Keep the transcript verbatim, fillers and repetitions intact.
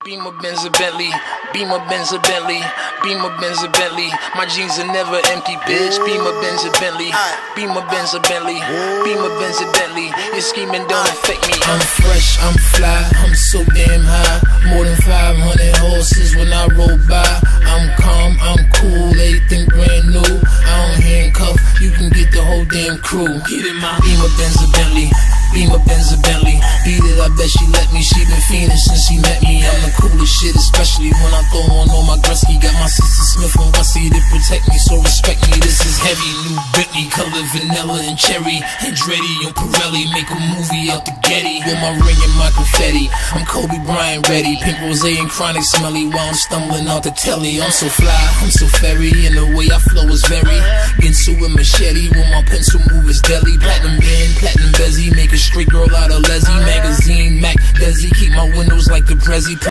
Beamer, Benz, a Bentley, Beamer, Benz, a Bentley, Beamer, Benz, a Bentley. My jeans are never empty, bitch. Beamer, Benz, a Bentley, Beamer, Benz, a Bentley, Beamer, Benz, a Bentley. Your scheming don't affect me. I'm fresh, I'm fly, I'm so damn high. More than five hundred horses when I roll by. I'm calm, I'm cool, everything brand new. I don't handcuff, you can get the whole damn crew. Get in my Beamer, Benz, a Bentley, Beamer, Benz, a Bentley. Beat it, I bet she let me. She been fiending since she met me. I'm the coolest shit, especially when I throw on all my Gretzky. Got my sister Smith and Wessie to protect me, so respect me. This is heavy, new Bentley, color vanilla and cherry. Andretti and Pirelli, make a movie out the Getty. With my ring and my confetti, I'm Kobe Bryant ready. Pink rose and chronic smelly while I'm stumbling out the telly. I'm so fly, I'm so fairy, and the way I flow is very Ginsu and machete. When my pencil move is deadly. Platinum band, platinum bezzy, make a straight girl out of Leslie. Magazine, Mac, Desi, keep my windows like the Prezi.